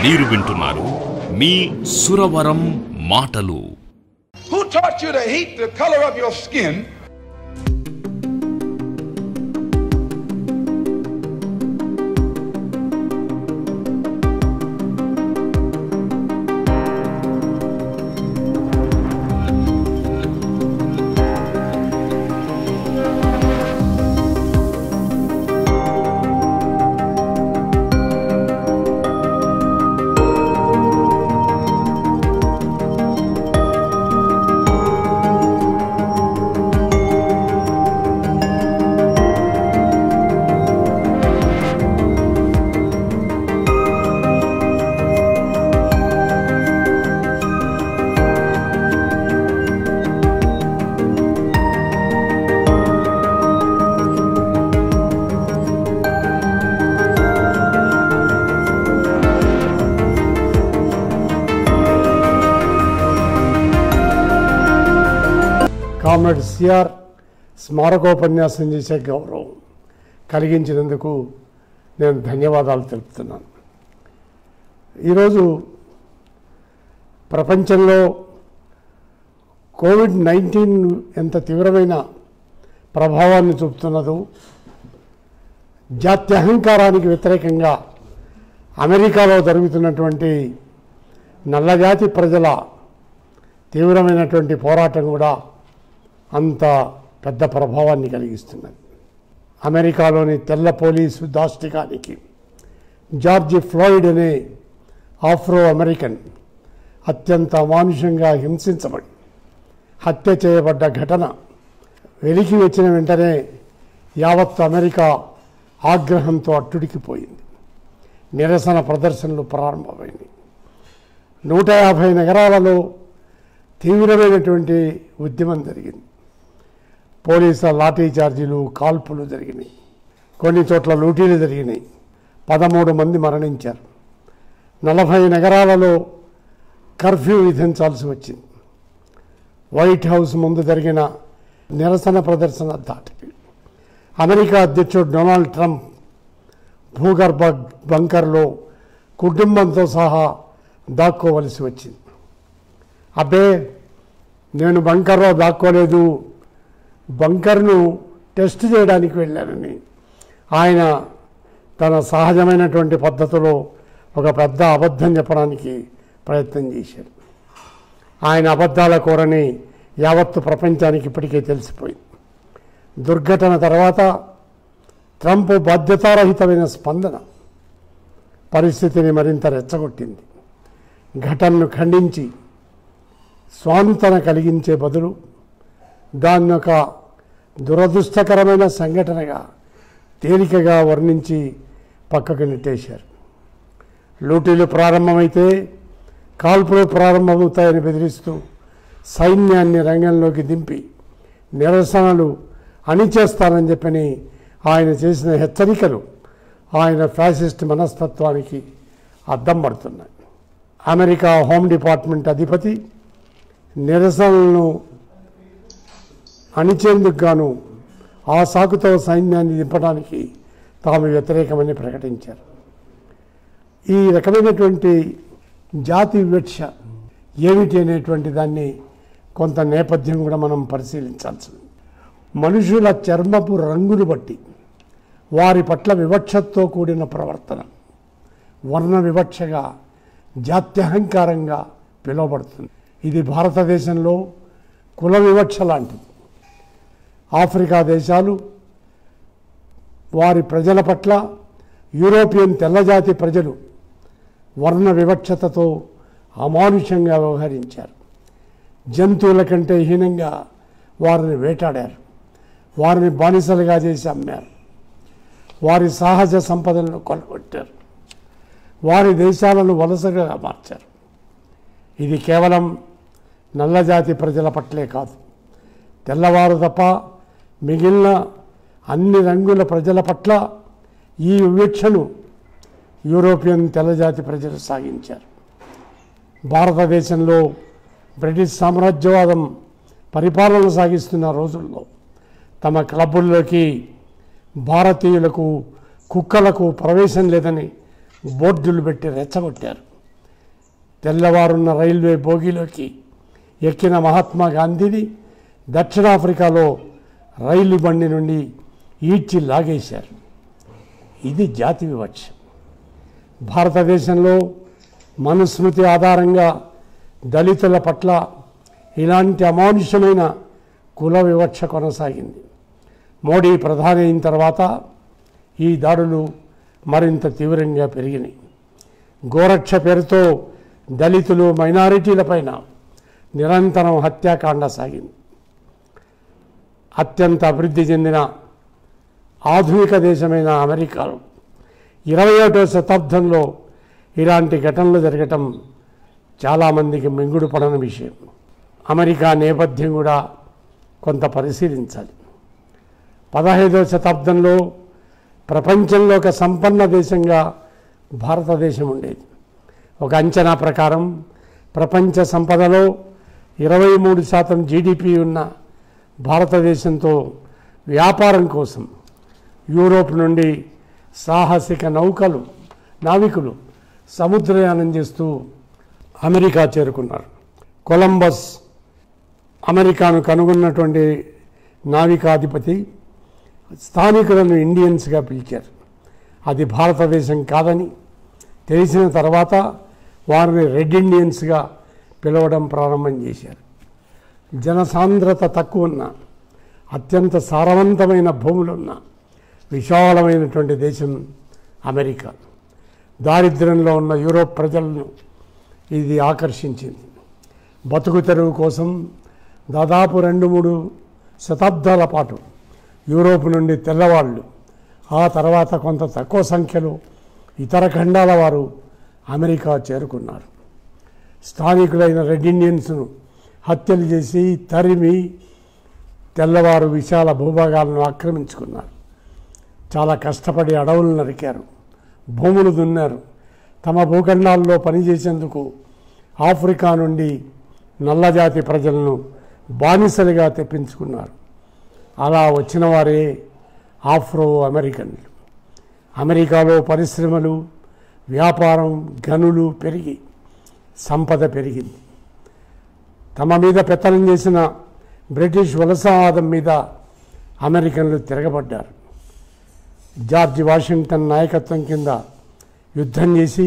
మీరు వింటున్నారు మీ సురవరం మాటలు. Who taught you to hate the color of your skin? Comrade C స్మారకోపన్యాసం చేసే గౌరవం కలిగించినందుకు నేను ధన్యవాదాలు తెలుపుతున్నాను. ఈరోజు ప్రపంచంలో కోవిడ్-19 ఎంత తీవ్రమైన ప్రభావాన్ని చూపుతున్నదో, జాత్యహంకారానికి వ్యతిరేకంగా అమెరికాలో జరుగుతున్నటువంటి నల్లజాతి ప్రజల తీవ్రమైనటువంటి పోరాటం కూడా అంత పెద్ద ప్రభావాన్ని కలిగిస్తున్నది. అమెరికాలోని తెల్ల పోలీసు దాష్టికానికి జార్జ్ ఫ్లాయిడ్ అనే ఆఫ్రో అమెరికన్ అత్యంత అమానుషంగా హింసించబడి హత్య చేయబడ్డ ఘటన వెలికి వచ్చిన వెంటనే యావత్ అమెరికా ఆగ్రహంతో అట్టుడికిపోయింది. నిరసన ప్రదర్శనలు ప్రారంభమైంది. 150 నగరాలలో తీవ్రమైనటువంటి ఉద్యమం జరిగింది. పోలీసుల లాఠీ చార్జీలు, కాల్పులు జరిగినాయి. కొన్ని చోట్ల లూటీలు జరిగినాయి. 13 మంది మరణించారు. 40 నగరాలలో కర్ఫ్యూ విధించాల్సి వచ్చింది. వైట్ హౌస్ ముందు జరిగిన నిరసన ప్రదర్శన దాటికి అమెరికా అధ్యక్షుడు డొనాల్డ్ ట్రంప్ భూగర్భ బంకర్లో కుటుంబంతో సహా దాక్కోవలసి వచ్చింది. అబ్బే, నేను బంకర్లో దాక్కోలేదు, బంకర్ను టెస్ట్ చేయడానికి వెళ్ళానని ఆయన తన సహజమైనటువంటి పద్ధతిలో ఒక పెద్ద అబద్ధం చెప్పడానికి ప్రయత్నం చేశారు. ఆయన అబద్ధాల కోరని యావత్తు ప్రపంచానికి ఇప్పటికే తెలిసిపోయింది. దుర్ఘటన తర్వాత ట్రంప్ బాధ్యతారహితమైన స్పందన పరిస్థితిని మరింత రెచ్చగొట్టింది. ఘటనను ఖండించి స్వాంతన కలిగించే బదులు దాన్ని ఒక దురదృష్టకరమైన సంఘటనగా తేలికగా వర్ణించి పక్కకు నెట్టేశారు. లూటీలు ప్రారంభమైతే కాల్పులు ప్రారంభమవుతాయని బెదిరిస్తూ సైన్యాన్ని రంగంలోకి దింపి నిరసనలు అణిచేస్తానని చెప్పని ఆయన చేసిన హెచ్చరికలు ఆయన ఫ్యాసిస్ట్ మనస్తత్వానికి అద్దం పడుతున్నాయి. అమెరికా హోమ్ డిపార్ట్మెంట్ అధిపతి నిరసనలను అణిచేందుకు గాను ఆ సాకుతో సైన్యాన్ని దింపడానికి తాము వ్యతిరేకమని ప్రకటించారు. ఈ రకమైనటువంటి జాతి వివక్ష ఏమిటి అనేటువంటి దాన్ని కొంత నేపథ్యం కూడా మనం పరిశీలించాల్సింది. మనుషుల చర్మపు రంగును బట్టి వారి పట్ల వివక్షతో కూడిన ప్రవర్తన వర్ణ వివక్షగా, జాత్యహంకారంగా పిలువబడుతుంది. ఇది భారతదేశంలో కుల వివక్ష లాంటిది. ఆఫ్రికా దేశాలు వారి ప్రజల పట్ల యూరోపియన్ తెల్లజాతి ప్రజలు వర్ణ వివక్షతతో అమానుషంగా వ్యవహరించారు. జంతువుల కంటే హీనంగా వారిని వేటాడారు. వారిని బానిసలుగా చేసి అమ్మారు. వారి సహజ సంపదలను కొల్లగొట్టారు. వారి దేశాలను వలసగా మార్చారు. ఇది కేవలం నల్లజాతి ప్రజల పట్లే కాదు, తెల్లవారు తప్ప మిగిలిన అన్ని రంగుల ప్రజల పట్ల ఈ వివక్షను యూరోపియన్ తెల్లజాతి ప్రజలు సాగించారు. భారతదేశంలో బ్రిటిష్ సామ్రాజ్యవాదం పరిపాలన సాగిస్తున్న రోజుల్లో తమ క్లబ్బుల్లోకి భారతీయులకు కుక్కలకు ప్రవేశం లేదని బోర్డులు పెట్టి రెచ్చగొట్టారు. తెల్లవారున్న రైల్వే బోగిలోకి ఎక్కిన మహాత్మా గాంధీని దక్షిణాఫ్రికాలో రైలు బండి నుండి ఈడ్చి లాగేశారు. ఇది జాతి వివక్ష. భారతదేశంలో మనుస్మృతి ఆధారంగా దళితుల పట్ల ఇలాంటి అమానుషమైన కుల వివక్ష కొనసాగింది. మోడీ ప్రధాని అయిన తర్వాత ఈ దాడులు మరింత తీవ్రంగా పెరిగినాయి. గోరక్ష పేరుతో దళితులు మైనారిటీలపైన నిరంతరం హత్యాకాండ సాగింది. అత్యంత అభివృద్ధి చెందిన ఆధునిక దేశమైన అమెరికాలో 21వ శతాబ్దంలో ఇలాంటి ఘటనలు జరగటం చాలామందికి మింగుడు పడని విషయం. అమెరికా నేపథ్యం కూడా కొంత పరిశీలించాలి. 15వ శతాబ్దంలో ప్రపంచంలో ఒక సంపన్న దేశంగా భారతదేశం ఉండేది. ఒక అంచనా ప్రకారం ప్రపంచ సంపదలో 23% జీడిపి ఉన్న భారతదేశంతో వ్యాపారం కోసం యూరోప్ నుండి సాహసిక నావికులు సముద్రయానం చేస్తూ అమెరికా చేరుకున్నారు. కొలంబస్ అమెరికాను కనుగొన్నటువంటి నావికాధిపతి స్థానికులను ఇండియన్స్గా పిలిచారు. అది భారతదేశం కాదని తెలిసిన తర్వాత వారిని రెడ్ ఇండియన్స్గా పిలవడం ప్రారంభం చేశారు. జనసాంద్రత తక్కువ ఉన్న అత్యంత సారవంతమైన భూములున్న విశాలమైనటువంటి దేశం అమెరికా. దారిద్ర్యంలో ఉన్న యూరోప్ ప్రజలను ఇది ఆకర్షించింది. బతుకు తెరువు కోసం దాదాపు 2-3 శతాబ్దాల పాటు యూరోప్ నుండి తెల్లవాళ్ళు, ఆ తర్వాత కొంత తక్కువ సంఖ్యలో ఇతర ఖండాల వారు అమెరికా చేరుకున్నారు. స్థానికులైన రెడ్ ఇండియన్స్ను హత్యలు చేసి తరిమి తెల్లవారు విశాల భూభాగాలను ఆక్రమించుకున్నారు. చాలా కష్టపడి అడవులను నరికారు, భూములు దున్నారు. తమ భూఖండాల్లో పనిచేసేందుకు ఆఫ్రికా నుండి నల్లజాతి ప్రజలను బానిసలుగా తెప్పించుకున్నారు. అలా వచ్చిన వారే ఆఫ్రో అమెరికన్లు. అమెరికాలో పరిశ్రమలు, వ్యాపారం, గనులు పెరిగి సంపద పెరిగింది. తమ మీద పెత్తనం చేసిన బ్రిటిష్ వలసవాదం మీద అమెరికన్లు తిరగబడ్డారు. జార్జ్ వాషింగ్టన్ నాయకత్వం కింద యుద్ధం చేసి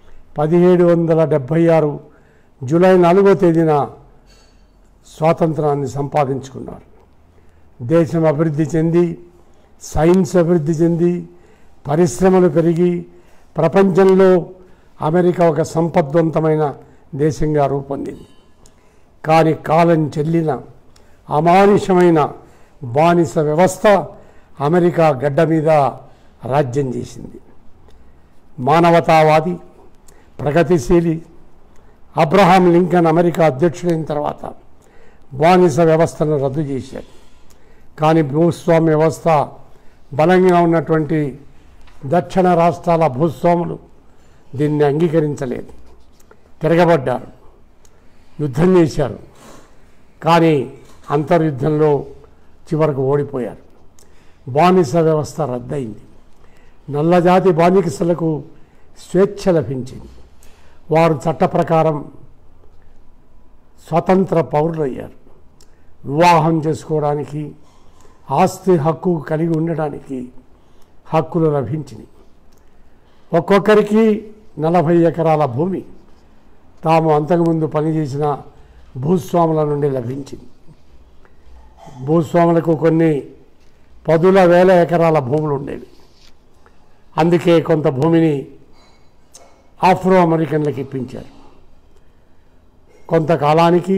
1776 జూలై 4వ తేదీన స్వాతంత్రాన్ని సంపాదించుకున్నారు. దేశం అభివృద్ధి చెంది, సైన్స్ అభివృద్ధి చెంది, పరిశ్రమలు పెరిగి ప్రపంచంలో అమెరికా ఒక సంపద్వంతమైన దేశంగా రూపొందింది. కానీ కాలం చెల్లిన అమానుషమైన బానిస వ్యవస్థ అమెరికా గడ్డ మీద రాజ్యం చేసింది. మానవతావాది, ప్రగతిశీలి అబ్రహాం లింకన్ అమెరికా అధ్యక్షుడైన తర్వాత బానిస వ్యవస్థను రద్దు చేశారు. కానీ భూస్వామ్య వ్యవస్థ బలంగా ఉన్నటువంటి దక్షిణ రాష్ట్రాల భూస్వాములు దీన్ని అంగీకరించలేదు. తిరగబడ్డారు, యుద్ధం చేశారు. కానీ అంతర్యుద్ధంలో చివరకు ఓడిపోయారు. బానిస వ్యవస్థ రద్దయింది. నల్లజాతి బానిసలకు స్వేచ్ఛ లభించింది. వారు చట్ట ప్రకారం స్వతంత్ర పౌరులయ్యారు. వివాహం చేసుకోవడానికి, ఆస్తి హక్కు కలిగి ఉండడానికి హక్కులు లభించినాయి. ఒక్కొక్కరికి 40 ఎకరాల భూమి తాము అంతకుముందు పనిచేసిన భూస్వాముల నుండి లభించింది. భూస్వాములకు కొన్ని 10,000 ఎకరాల భూములు ఉండేవి. అందుకే కొంత భూమిని ఆఫ్రో అమెరికన్లకు ఇప్పించారు. కొంతకాలానికి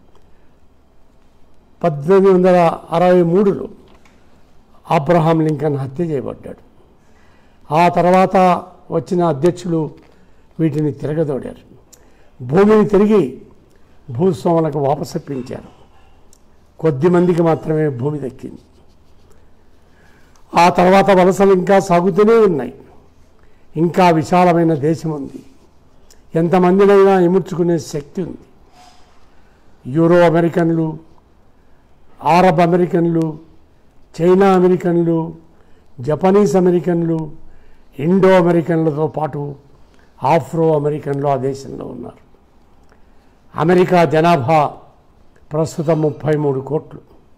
1863లో అబ్రహాం లింకన్ హత్య చేయబడ్డాడు. ఆ తర్వాత వచ్చిన అధ్యక్షులు వీటిని తిరగదోడారు. భూమిని తిరిగి భూస్వాములకు వాపసిప్పించారు. కొద్దిమందికి మాత్రమే భూమి దక్కింది. ఆ తర్వాత వలసలు ఇంకా సాగుతూనే ఉన్నాయి. ఇంకా విశాలమైన దేశం ఉంది. ఎంతమందినైనా ఇముడ్చుకునే శక్తి ఉంది. యూరో అమెరికన్లు, అరబ్ అమెరికన్లు, చైనా అమెరికన్లు, జపనీస్ అమెరికన్లు, ఇండో అమెరికన్లతో పాటు ఆఫ్రో అమెరికన్లు ఆ దేశంలో ఉన్నారు. అమెరికా జనాభా ప్రస్తుతం 33 కోట్లు.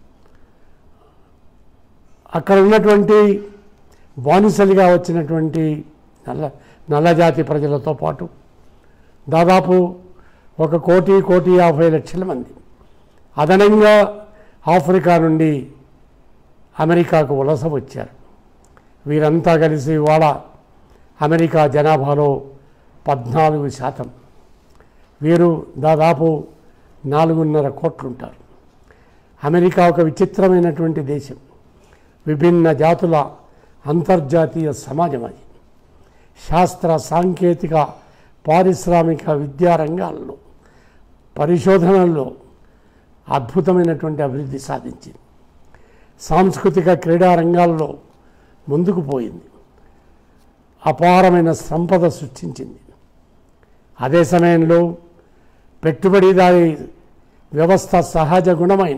అక్కడ ఉన్నటువంటి బానిసలుగా వచ్చినటువంటి నల్లజాతి ప్రజలతో పాటు దాదాపు 1,50,00,000 మంది అదనంగా ఆఫ్రికా నుండి అమెరికాకు వలస వచ్చారు. వీరంతా కలిసి ఇవాళ అమెరికా జనాభాలో 14%. వీరు దాదాపు 4.5 కోట్లు ఉంటారు. అమెరికా ఒక విచిత్రమైనటువంటి దేశం. విభిన్న జాతుల అంతర్జాతీయ సమాజం అది. శాస్త్ర సాంకేతిక పారిశ్రామిక విద్యా రంగాల్లో పరిశోధనల్లో అద్భుతమైనటువంటి అభివృద్ధి సాధించింది. సాంస్కృతిక క్రీడా రంగాల్లో ముందుకు పోయింది. అపారమైన సంపద సృష్టించింది. అదే సమయంలో పెట్టుబడిదారీ వ్యవస్థ సహజ గుణమైన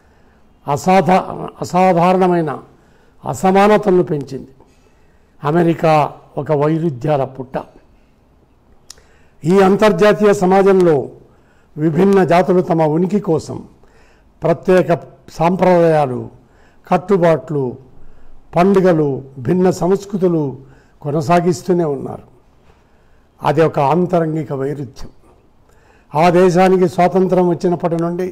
అసాధారణమైన అసమానతలను పెంచింది. అమెరికా ఒక వైరుధ్యాల పుట్ట. ఈ అంతర్జాతీయ సమాజంలో విభిన్న జాతులు తమ ఉనికి కోసం ప్రత్యేక సాంప్రదాయాలు, కట్టుబాట్లు, పండుగలు, భిన్న సంస్కృతులు కొనసాగిస్తూనే ఉన్నారు. అది ఒక ఆంతరంగిక వైరుధ్యం. ఆ దేశానికి స్వాతంత్రం వచ్చినప్పటి నుండి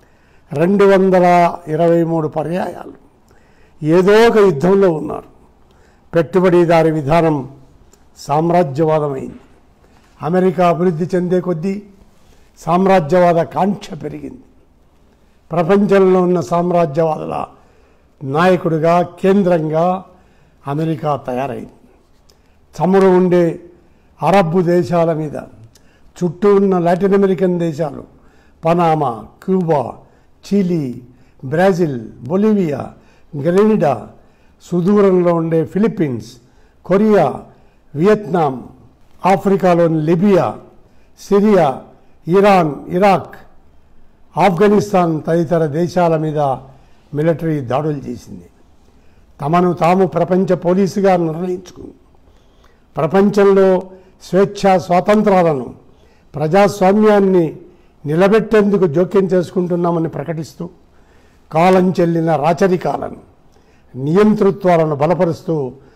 223 పర్యాయాలు ఏదో ఒక యుద్ధంలో ఉన్నారు. పెట్టుబడిదారి విధానం సామ్రాజ్యవాదమైంది. అమెరికా అభివృద్ధి చెందే కొద్దీ సామ్రాజ్యవాద కాంక్ష పెరిగింది. ప్రపంచంలో ఉన్న సామ్రాజ్యవాదుల నాయకుడిగా, కేంద్రంగా అమెరికా తయారైంది. చమురు ఉండే అరబ్బు దేశాల మీద చుట్టూ ఉన్న లాటిన్ అమెరికన్ దేశాలు Panama, Cuba, Chile, Brazil, Bolivia, Grenada, సుదూరంలో ఉండే ఫిలిప్పీన్స్, కొరియా, వియత్నాం, ఆఫ్రికాలోని Libya, Syria, Iran, Iraq, Afghanistan తదితర దేశాల మీద మిలిటరీ దాడులు చేసింది. తమను తాము ప్రపంచ పోలీసుగా నిర్ణయించుకుంది. ప్రపంచంలో స్వేచ్ఛ స్వాతంత్రాలను, ప్రజాస్వామ్యాన్ని నిలబెట్టేందుకు జోక్యం చేసుకుంటున్నామని ప్రకటిస్తూ కాలం చెల్లిన రాచరికాలను, నియంతృత్వాలను బలపరుస్తూ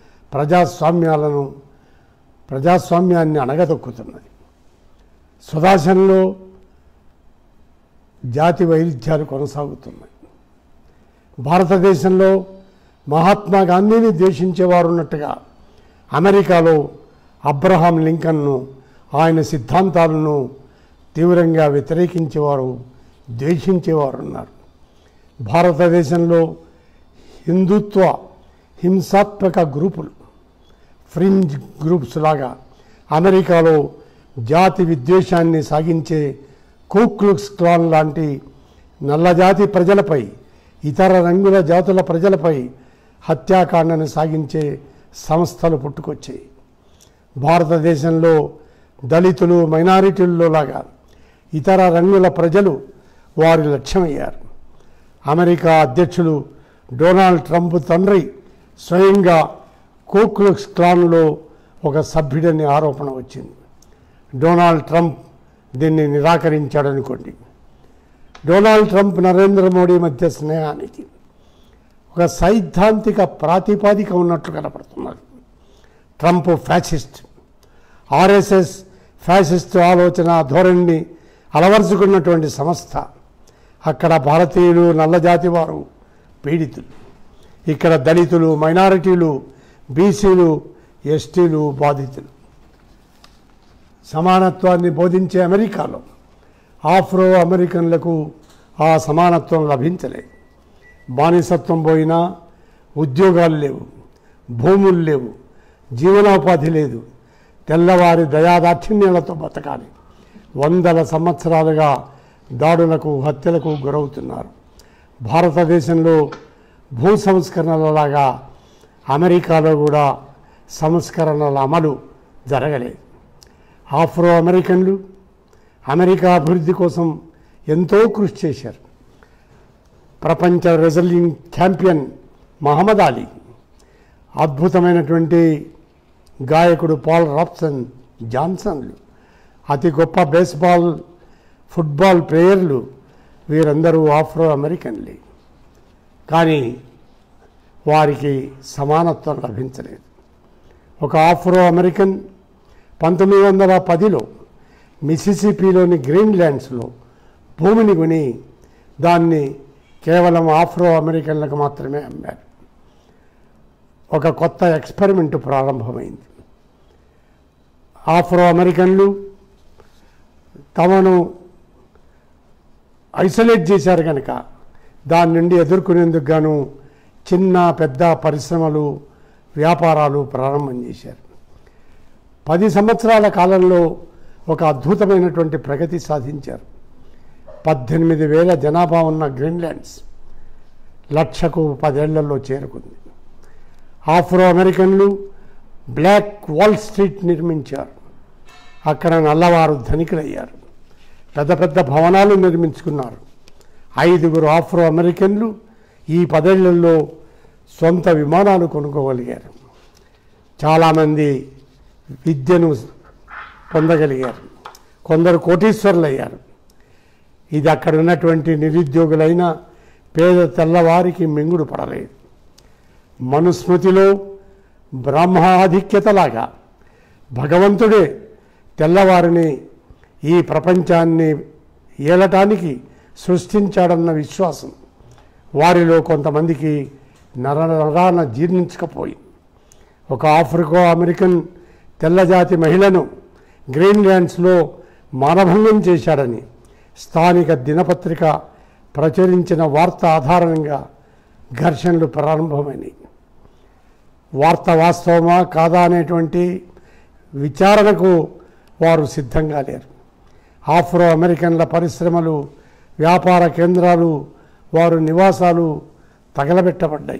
ప్రజాస్వామ్యాన్ని అణగదొక్కుతున్నది. సుదాశంలో జాతి వైరుధ్యాలు కొనసాగుతున్నాయి. భారతదేశంలో మహాత్మా గాంధీని ద్వేషించేవారు ఉన్నట్టుగా అమెరికాలో అబ్రహాం లింకన్ను, ఆయన సిద్ధాంతాలను తీవ్రంగా వ్యతిరేకించేవారు, ద్వేషించేవారు ఉన్నారు. భారతదేశంలో హిందుత్వ హింసాత్మక గ్రూపులు, ఫ్రింజ్ గ్రూప్స్ లాగా అమెరికాలో జాతి విద్వేషాన్ని సాగించే కు క్లుక్స్ క్లాన్ లాంటి నల్లజాతి ప్రజలపై, ఇతర రంగుల జాతుల ప్రజలపై హత్యాకాండను సాగించే సంస్థలు పుట్టుకొచ్చాయి. భారతదేశంలో దళితులు, మైనారిటీల్లో లాగా ఇతర రంగుల ప్రజలు వారి లక్ష్యమయ్యారు. అమెరికా అధ్యక్షులు డొనాల్డ్ ట్రంప్ తండ్రి స్వయంగా కు క్లుక్స్ క్లాన్లో ఒక సభ్యుడని ఆరోపణ వచ్చింది. డొనాల్డ్ ట్రంప్ దీన్ని నిరాకరించాడనుకోండి. డొనాల్డ్ ట్రంప్, నరేంద్ర మోడీ మధ్య స్నేహానికి ఒక సైద్ధాంతిక ప్రాతిపాదిక ఉన్నట్లు కనపడుతున్నారు. ట్రంప్ ఫ్యాసిస్ట్, ఆర్ఎస్ఎస్ ఫ్యాసిస్ట్ ఆలోచన ధోరణిని అలవరుచుకున్నటువంటి సంస్థ. అక్కడ భారతీయులు, నల్లజాతి వారు పీడితులు. ఇక్కడ దళితులు, మైనారిటీలు, బీసీలు, ఎస్టీలు బాధితులు. సమానత్వాన్ని బోధించే అమెరికాలో ఆఫ్రో అమెరికన్లకు ఆ సమానత్వం లభించలేదు. బానిసత్వం పోయినా ఉద్యోగాలు లేవు, భూములు లేవు, జీవనోపాధి లేదు. తెల్లవారి దయాదాక్షిణ్యాలతో బతకాలి. 100 సంవత్సరాలుగా దాడులకు, హత్యలకు గురవుతున్నారు. భారతదేశంలో భూ సంస్కరణలలాగా అమెరికాలో కూడా సంస్కరణల అమలు జరగలేదు. ఆఫ్రో అమెరికన్లు అమెరికా అభివృద్ధి కోసం ఎంతో కృషి చేశారు. ప్రపంచ రెజ్లింగ్ ఛాంపియన్ మహమ్మద్ అలీ, అద్భుతమైనటువంటి గాయకుడు పాల్ రాబ్సన్ జాన్సన్లు, అతి గొప్ప బేస్బాల్ ఫుట్బాల్ ప్లేయర్లు వీరందరూ ఆఫ్రో అమెరికన్లే. కానీ వారికి సమానత్వం లభించలేదు. ఒక ఆఫ్రో అమెరికన్ 1910లో మిసిసిపిలోని గ్రీన్లాండ్స్లో భూమిని కొని దాన్ని కేవలం ఆఫ్రో అమెరికన్లకు మాత్రమే అమ్మారు. ఒక కొత్త ఎక్స్పెరిమెంట్ ప్రారంభమైంది. ఆఫ్రో అమెరికన్లు తమను ఐసోలేట్ చేశారు కనుక దాని నుండి ఎదుర్కొనేందుకు గాను చిన్న పెద్ద పరిశ్రమలు, వ్యాపారాలు ప్రారంభం చేశారు. 10 సంవత్సరాల కాలంలో ఒక అద్భుతమైనటువంటి ప్రగతి సాధించారు. 18,000 జనాభా ఉన్న గ్రీన్లాండ్స్ 1,00,000కు 10 ఏళ్లలో చేరుకుంది. ఆఫ్రో అమెరికన్లు బ్లాక్ వాల్ స్ట్రీట్ నిర్మించారు. అక్కడ నల్లవారు ధనికులయ్యారు. పెద్ద పెద్ద భవనాలు నిర్మించుకున్నారు. 5 ఆఫ్రో అమెరికన్లు ఈ 10 ఏళ్లలో సొంత విమానాలు కొనుక్కోగలిగారు. చాలామంది విద్యను పొందగలిగారు. కొందరు కోటీశ్వరులు అయ్యారు. ఇది అక్కడ ఉన్నటువంటి నిరుద్యోగులైన పేద తెల్లవారికి మింగుడు పడలేదు. మనుస్మృతిలో బ్రహ్మాధిక్యతలాగా భగవంతుడే తెల్లవారిని ఈ ప్రపంచాన్ని ఏలటానికి సృష్టించాడన్న విశ్వాసం వారిలో కొంతమందికి నరనరాన జీర్ణించకపోయి ఒక ఆఫ్రికో అమెరికన్ తెల్లజాతి మహిళను గ్రీన్లాండ్స్లో మానభంగం చేశాడని స్థానిక దినపత్రిక ప్రచురించిన వార్త ఆధారంగా ఘర్షణలు ప్రారంభమైనాయి. వార్త వాస్తవమా కాదా అనేటువంటి విచారణకు వారు సిద్ధంగా లేరు. ఆఫ్రో అమెరికన్ల పరిశ్రమలు, వ్యాపార కేంద్రాలు, వారు నివాసాలు తగలబెట్టబడ్డాయి.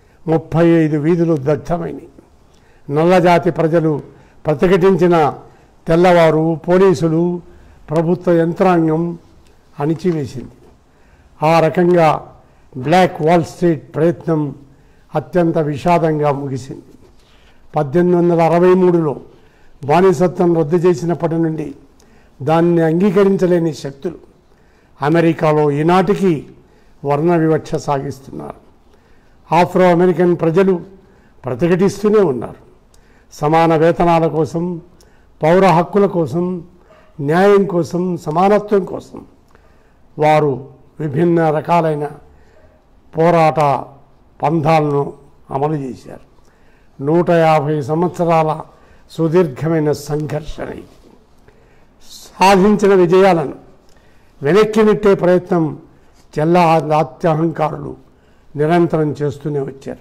35 వీధులు దగ్ధమైనవి. నల్లజాతి ప్రజలు ప్రతిఘటించిన తెల్లవారు పోలీసులు, ప్రభుత్వ యంత్రాంగం అణిచివేసింది. ఆ రకంగా బ్లాక్ వాల్ స్ట్రీట్ ప్రయత్నం అత్యంత విషాదంగా ముగిసింది. 1863లో బానిసత్వం రద్దు చేసినప్పటి నుండి దాన్ని అంగీకరించలేని శక్తులు అమెరికాలో ఈనాటికి వర్ణ వివక్ష సాగిస్తున్నారు. ఆఫ్రో అమెరికన్ ప్రజలు ప్రతిఘటిస్తూనే ఉన్నారు. సమాన వేతనాల కోసం, పౌర హక్కుల కోసం, న్యాయం కోసం, సమానత్వం కోసం వారు విభిన్న రకాలైన పోరాట పంథాలను అమలు చేశారు. 150 సంవత్సరాల సుదీర్ఘమైన సంఘర్షణ సాధించిన విజయాలను వెనక్కి నెట్టే ప్రయత్నం అత్యహంకారులు నిరంతరం చేస్తూనే వచ్చారు.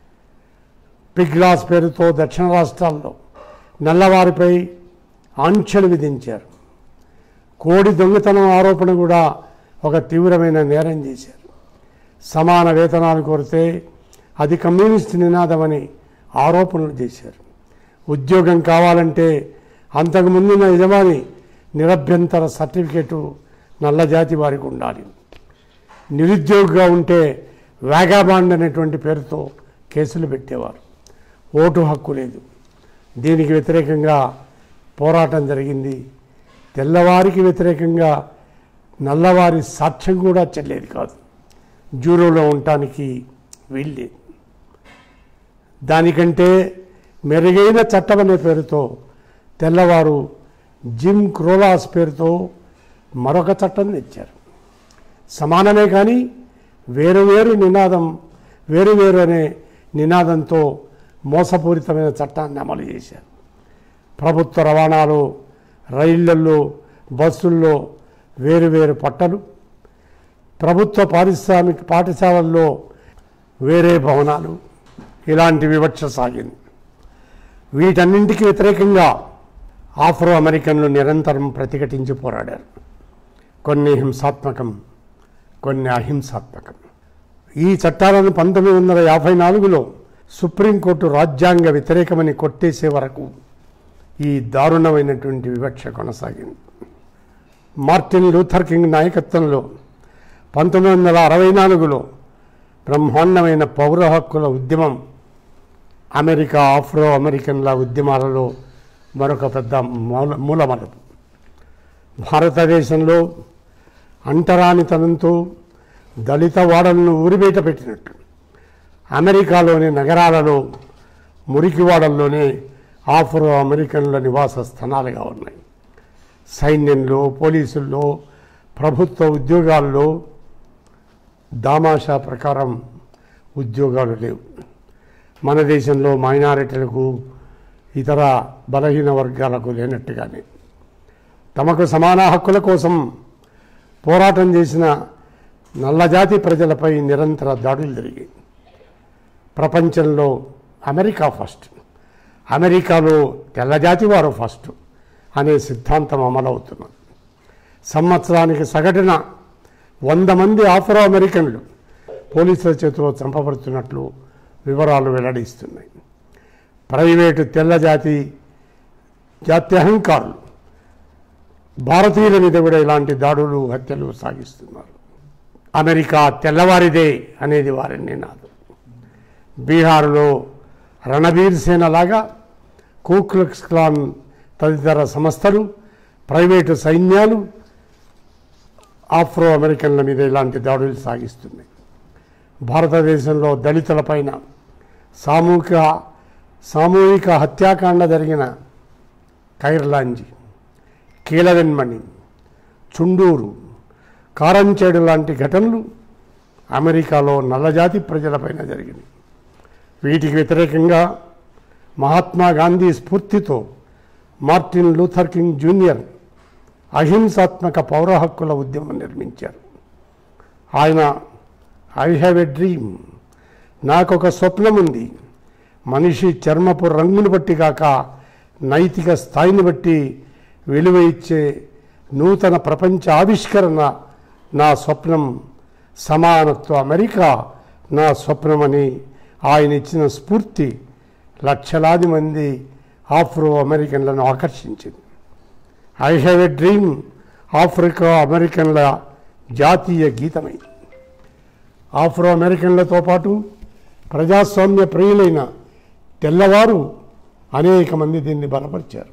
పిగ్ లాస్ పేరుతో దక్షిణ రాష్ట్రాల్లో నల్లవారిపై ఆంక్షలు విధించారు. కోడి దొంగతనం ఆరోపణ కూడా ఒక తీవ్రమైన నేరం చేశారు. సమాన వేతనాలు కోరితే అది కమ్యూనిస్ట్ నినాదమని ఆరోపణలు చేశారు. ఉద్యోగం కావాలంటే అంతకుముందున్న యజమాని నిరభ్యంతర సర్టిఫికేటు నల్లజాతి వారికి ఉండాలి. నిరుద్యోగిగా ఉంటే వ్యాగాబాండ్ అనేటువంటి పేరుతో కేసులు పెట్టేవారు. ఓటు హక్కు లేదు. దీనికి వ్యతిరేకంగా పోరాటం జరిగింది. తెల్లవారికి వ్యతిరేకంగా నల్లవారి సాక్ష్యం కూడా చెల్లేది కాదు. జ్యూరోలో ఉండటానికి వీల్లేదు. దానికంటే మెరుగైన చట్టం అనే పేరుతో తెల్లవారు జిమ్ క్రోలాస్ పేరుతో మరొక చట్టం తెచ్చారు. సమానమే కానీ వేరు నినాదం, వేరు అనే నినాదంతో మోసపూరితమైన చట్టాన్ని అమలు చేశారు. ప్రభుత్వ రవాణాలో, రైళ్లల్లో, బస్సుల్లో వేరు పట్టలు, ప్రభుత్వ పారిశ్రామిక పాఠశాలల్లో వేరే భవనాలు, ఇలాంటి వివక్ష సాగింది. వీటన్నింటికి వ్యతిరేకంగా ఆఫ్రో అమెరికన్లు నిరంతరం ప్రతిఘటించి పోరాడారు. కొన్ని హింసాత్మకం, కొన్ని అహింసాత్మకం. ఈ చట్టాలను 1954లో సుప్రీంకోర్టు రాజ్యాంగ వ్యతిరేకమని కొట్టేసే వరకు ఈ దారుణమైనటువంటి వివక్ష కొనసాగింది. మార్టిన్ లూథర్ కింగ్ నాయకత్వంలో 1964లో బ్రహ్మాండమైన పౌర హక్కుల ఉద్యమం అమెరికా ఆఫ్రో అమెరికన్ల ఉద్యమాలలో మరొక పెద్ద మూలమలుపు. భారతదేశంలో అంటరానితనంతో దళిత వాడలను ఊరిబయట పెట్టినట్టు అమెరికాలోని నగరాలలో మురికివాడల్లోనే ఆఫ్రో అమెరికన్ల నివాస స్థానాలుగా ఉన్నాయి. సైన్యంలో, పోలీసుల్లో, ప్రభుత్వ ఉద్యోగాల్లో దామాషా ప్రకారం ఉద్యోగాలు లేవు. మన దేశంలో మైనారిటీలకు, ఇతర బలహీన వర్గాలకు లేనట్టుగానే తమకు సమాన హక్కుల కోసం పోరాటం చేసిన నల్లజాతి ప్రజలపై నిరంతర దాడులు జరిగాయి. ప్రపంచంలో అమెరికా ఫస్ట్, అమెరికాలో తెల్లజాతి వారు ఫస్ట్ అనే సిద్ధాంతం అమలవుతున్నది. సంవత్సరానికి సగటున 100 మంది ఆఫ్రో అమెరికన్లు పోలీసుల చేతిలో చంపబడుతున్నట్లు వివరాలు వెల్లడిస్తున్నాయి. ప్రైవేటు తెల్లజాతి జాత్యహంకారులు భారతీయుల మీద కూడా ఇలాంటి దాడులు, హత్యలు సాగిస్తున్నారు. అమెరికా తెల్లవారిదే అనేది వారి నినాదం. బీహార్లో రణబీర్ సేన లాగా కు క్లుక్స్ క్లాన్ తదితర సంస్థలు, ప్రైవేటు సైన్యాలు ఆఫ్రో అమెరికన్ల మీద ఇలాంటి దాడులు సాగిస్తున్నాయి. భారతదేశంలో దళితులపైన సామూహిక హత్యాకాండ జరిగిన ఖైర్లాంజీ, కీలవెన్మణి, చుండూరు, కారంచేడు లాంటి ఘటనలు అమెరికాలో నల్లజాతి ప్రజలపైన జరిగినాయి. వీటికి వ్యతిరేకంగా మహాత్మా గాంధీ స్ఫూర్తితో మార్టిన్ లూథర్ కింగ్ జూనియర్ అహింసాత్మక పౌర హక్కుల ఉద్యమం నిర్మించారు. ఆయన ఐ హ్యావ్ ఎ డ్రీమ్, నాకొక స్వప్నం ఉంది, మనిషి చర్మపు రంగును బట్టి కాక నైతిక స్థాయిని బట్టి విలువ ఇచ్చే నూతన ప్రపంచ ఆవిష్కరణ నా స్వప్నం, సమానత్వ అమెరికా నా స్వప్నమని ఆయన ఇచ్చిన స్ఫూర్తి లక్షలాది మంది ఆఫ్రో అమెరికన్లను ఆకర్షించింది. I have a dream Africa అమెరికన్ల జాతీయ గీతమై ఆఫ్రో అమెరికన్లతో పాటు ప్రజాస్వామ్య ప్రియులైన తెల్లవారు అనేక మంది దీన్ని బలపరిచారు.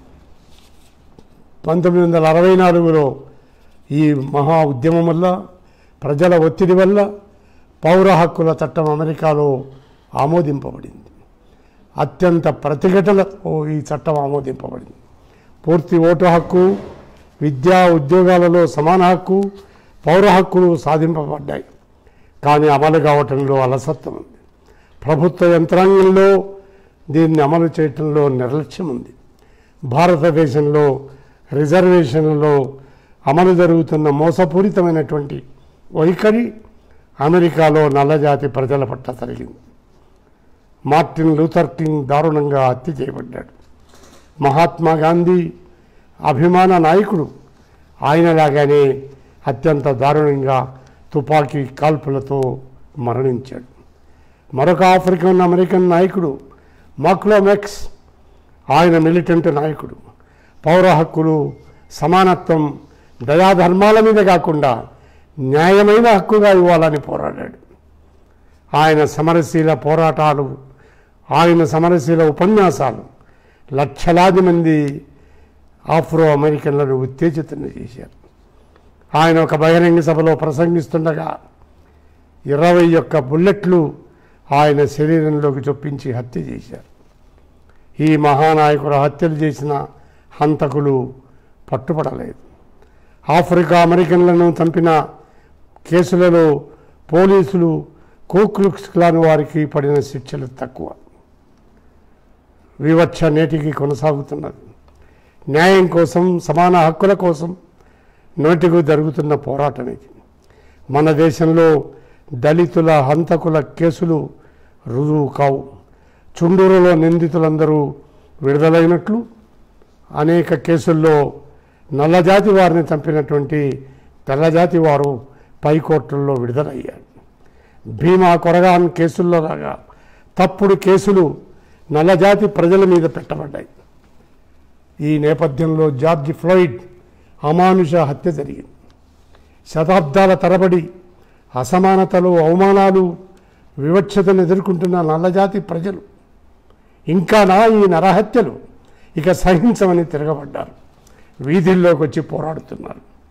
1964లో ఈ మహా ఉద్యమం వల్ల, ప్రజల ఒత్తిడి వల్ల పౌర హక్కుల చట్టం అమెరికాలో ఆమోదింపబడింది. అత్యంత ప్రతిఘటనతో ఈ చట్టం ఆమోదింపబడింది. పూర్తి ఓటు హక్కు, విద్యా ఉద్యోగాలలో సమాన హక్కు, పౌర హక్కులు సాధింపబడ్డాయి. కానీ అమలు కావటంలో అలసత్వం ఉంది. ప్రభుత్వ యంత్రాంగంలో దీన్ని అమలు చేయటంలో నిర్లక్ష్యం ఉంది. భారతదేశంలో రిజర్వేషన్లలో అమలు జరుగుతున్న మోసపూరితమైనటువంటి వైఖరి అమెరికాలో నల్లజాతి ప్రజల పట్ల జరిగింది. మార్టిన్ లూథర్ కింగ్ దారుణంగా హత్య చేయబడ్డాడు. మహాత్మా గాంధీ అభిమాన నాయకుడు, ఆయనలాగానే అత్యంత దారుణంగా తుపాకీ కాల్పులతో మరణించాడు. మరొక ఆఫ్రికన్ అమెరికన్ నాయకుడు మాల్కమ్ ఎక్స్, ఆయన మిలిటెంట్ నాయకుడు, పౌర హక్కులు, సమానత్వం, దయాధర్మాల మీద కాకుండా న్యాయమైన హక్కుగా ఇవ్వాలని పోరాడాడు. ఆయన సమరశీల పోరాటాలు, ఆయన సమరశీల ఉపన్యాసాలు లక్షలాది మంది ఆఫ్రో అమెరికన్లను ఉత్తేజితం చేశారు. ఆయన ఒక బహిరంగ సభలో ప్రసంగిస్తుండగా 21 బుల్లెట్లు ఆయన శరీరంలోకి చొప్పించి హత్య చేశారు. ఈ మహానాయకుడు హత్యలు చేసిన హంతకులు పట్టుబడలేదు. ఆఫ్రికా అమెరికన్లను చంపిన కేసులలో పోలీసులు కు క్లుక్స్ క్లాన్ వారికి పడిన శిక్షలు తక్కువ. వివక్ష నేటికి కొనసాగుతున్నది. న్యాయం కోసం, సమాన హక్కుల కోసం నోటికి జరుగుతున్న పోరాటం ఇది. మన దేశంలో దళితుల హంతకుల కేసులు రుజువు కావు. చుండూరులో నిందితులందరూ విడుదలైనట్లు అనేక కేసుల్లో నల్లజాతి వారిని చంపినటువంటి తెల్లజాతి వారు పైకోర్టుల్లో విడుదలయ్యారు. భీమా కొరగాన్ కేసుల్లో లాగా తప్పుడు కేసులు నల్లజాతి ప్రజల మీద పెట్టబడ్డాయి. ఈ నేపథ్యంలో జార్జ్ ఫ్లాయిడ్ అమానుష హత్య జరిగింది. శతాబ్దాల తరబడి అసమానతలు, అవమానాలు, వివక్షతను ఎదుర్కొంటున్న నల్లజాతి ప్రజలు ఇంకా ఈ నరహత్యలు ఇక సహించమని తిరగబడ్డారు. వీధుల్లోకి వచ్చి పోరాడుతున్నారు.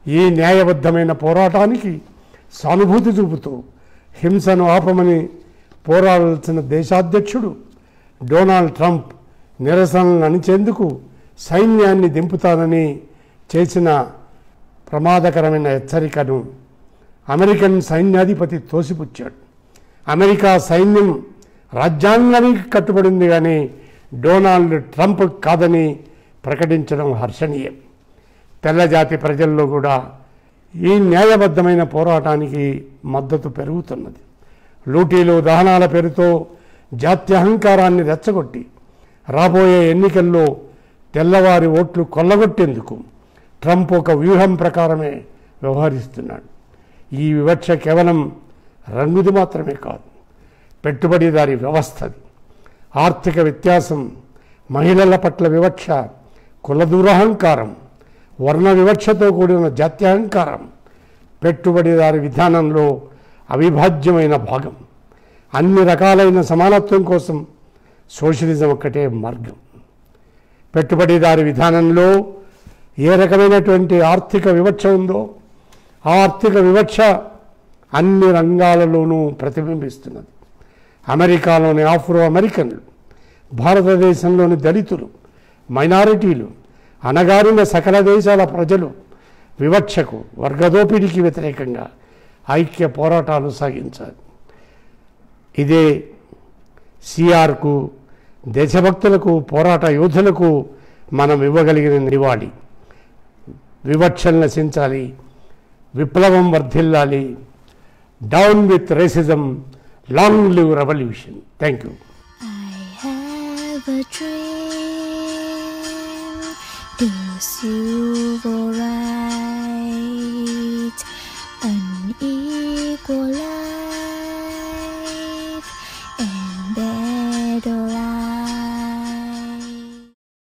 ఈ న్యాయబద్ధమైన పోరాటానికి సానుభూతి చూపుతూ హింసను ఆపమని పోరాడాల్సిన దేశాధ్యక్షుడు డొనాల్డ్ ట్రంప్ నిరసనలను అణిచేందుకు సైన్యాన్ని దింపుతానని చేసిన ప్రమాదకరమైన హెచ్చరికను అమెరికన్ సైన్యాధిపతి తోసిపుచ్చాడు. అమెరికా సైన్యం రాజ్యాంగానికి కట్టుబడింది కానీ డొనాల్డ్ ట్రంప్ కాదని ప్రకటించడం హర్షణీయం. తెల్లజాతి ప్రజల్లో కూడా ఈ న్యాయబద్ధమైన పోరాటానికి మద్దతు పెరుగుతున్నది. లూటీలు దహనాల పేరుతో జాత్యహంకారాన్ని రెచ్చగొట్టి రాబోయే ఎన్నికల్లో తెల్లవారి ఓట్లు కొల్లగొట్టేందుకు ట్రంప్ ఒక వ్యూహం ప్రకారమే వ్యవహరిస్తున్నాడు. ఈ వివక్ష కేవలం రంగుది మాత్రమే కాదు, పెట్టుబడిదారీ వ్యవస్థది. ఆర్థిక వ్యత్యాసం, మహిళల పట్ల వివక్ష, కుల దురహంకారం, వర్ణ వివక్షతో కూడిన జాత్యహంకారం పెట్టుబడిదారీ విధానంలో అవిభాజ్యమైన భాగం. అన్ని రకాలైన సమానత్వం కోసం సోషలిజం ఒక్కటే మార్గం. పెట్టుబడిదారీ విధానంలో ఏ రకమైనటువంటి ఆర్థిక వివక్ష ఉందో ఆ ఆర్థిక వివక్ష అన్ని రంగాలలోనూ ప్రతిబింబిస్తున్నది. అమెరికాలోని ఆఫ్రో అమెరికన్లు, భారతదేశంలోని దళితులు, మైనారిటీలు, అణగారిన సకల దేశాల ప్రజలు వివక్షకు, వర్గదోపిడికి వ్యతిరేకంగా ఐక్య పోరాటాలు సాగించాలి. ఇదే సిఆర్కు, దేశభక్తులకు, పోరాట యోధులకు మనం ఇవ్వగలిగిన నివాళి. వివక్షలు నశించాలి, విప్లవం వర్ధిల్లాలి. Down with racism, long live revolution. Thank you. The civil rights, unequal life.